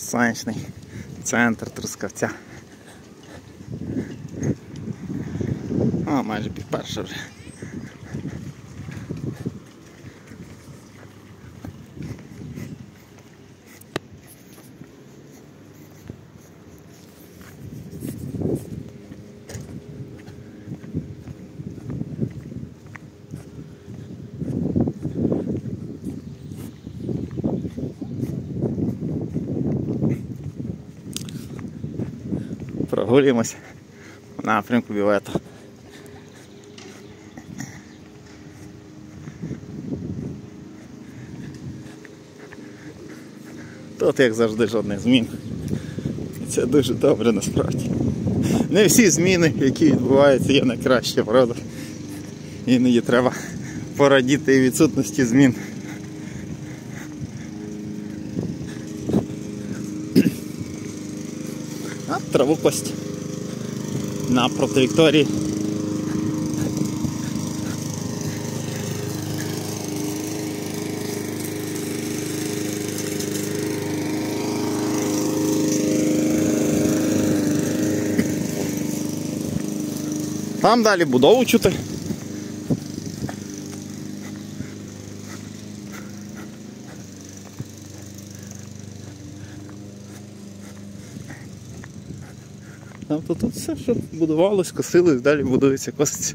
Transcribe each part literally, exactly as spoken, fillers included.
сонячний центр Трускавця. О, майже пів перша вже. Прогулюємося в напрямку Бювету. Тут, як завжди, жодних змін. І це дуже добре насправді. Не всі зміни, які відбуваються, є найкраще, правда. Іноді треба порадіти і відсутності змін. А травопасть на проти Вікторії. Там далі будову чути. Там тут, тут все, що будувалось, косилось, далі будується, коситься.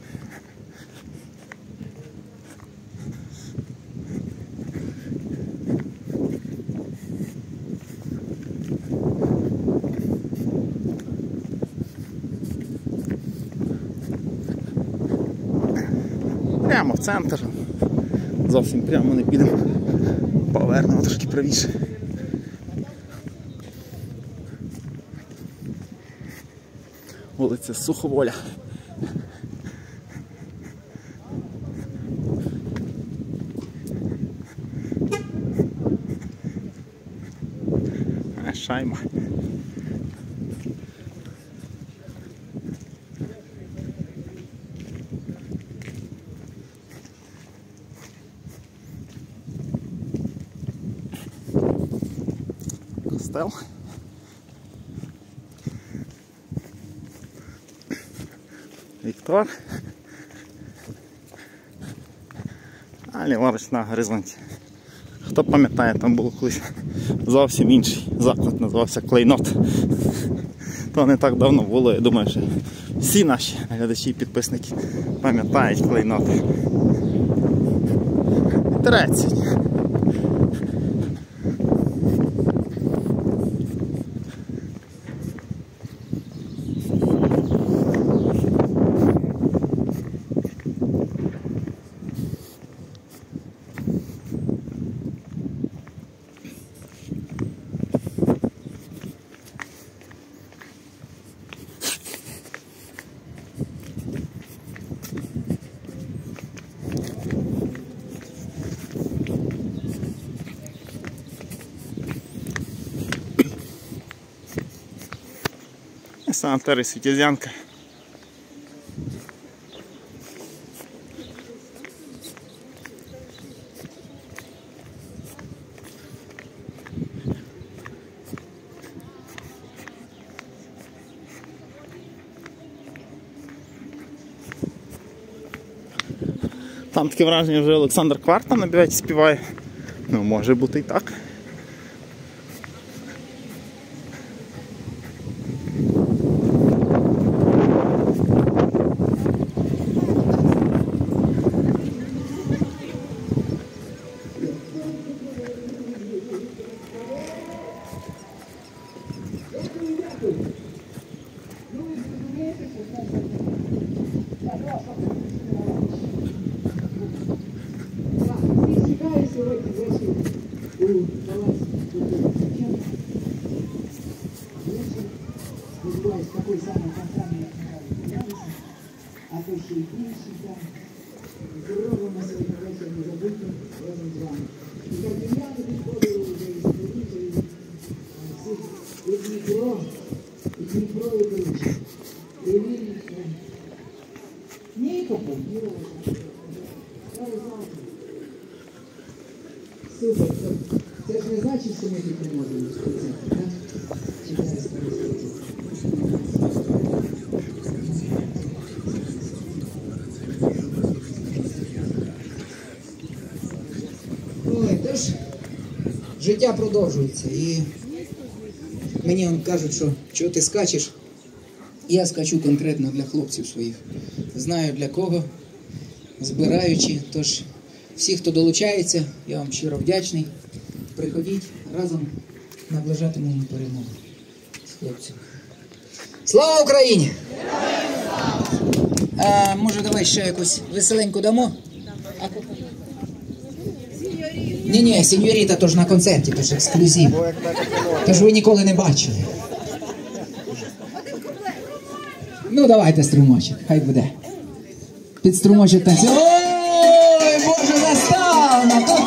Прямо в центр. Зовсім прямо не підемо. Повернемо трошки правіше. Вулиця Суховоля. А шайма. Костел. Віктор. А ліворуч на горизонті. Хто пам'ятає, там був колись зовсім інший заклад, називався Клейнот. То не так давно було, я думаю, що всі наші глядачі і підписники пам'ятають Клейнот. Вітерець. Санаторій Світязянка. Там таке враження, вже Олександр Кварта на бюветі співає. Ну, може бути і так. Такой самый контрольный, а то еще и інший там. Зробимо сьогодні вечір незабутнім разом з вами. І кардиняни підходили вже із Дніпро, і Дніпро, і Дніпро, і Дніпро. І Вінниця. Нікого. Супер. Це ж не значить, що ми тут не можемо специфіку, так? Чекає специфіку. Ой, тож, життя продовжується. І мені он кажуть, що чого ти скачеш? Я скачу конкретно для хлопців своїх. Знаю для кого, збираючи. Тож, всі, хто долучається, я вам щиро вдячний. Приходіть, разом наближатимемо перемогу з хлопцями. Слава Україні! А, може, давай ще якусь веселеньку дамо? Ні-ні, сеньоріта, то ж на концерті, то ж ексклюзив. То ж ви ніколи не бачили. Ну, давайте струмочок, хай буде. Під струмочок танцює. Ой, Боже, заставна!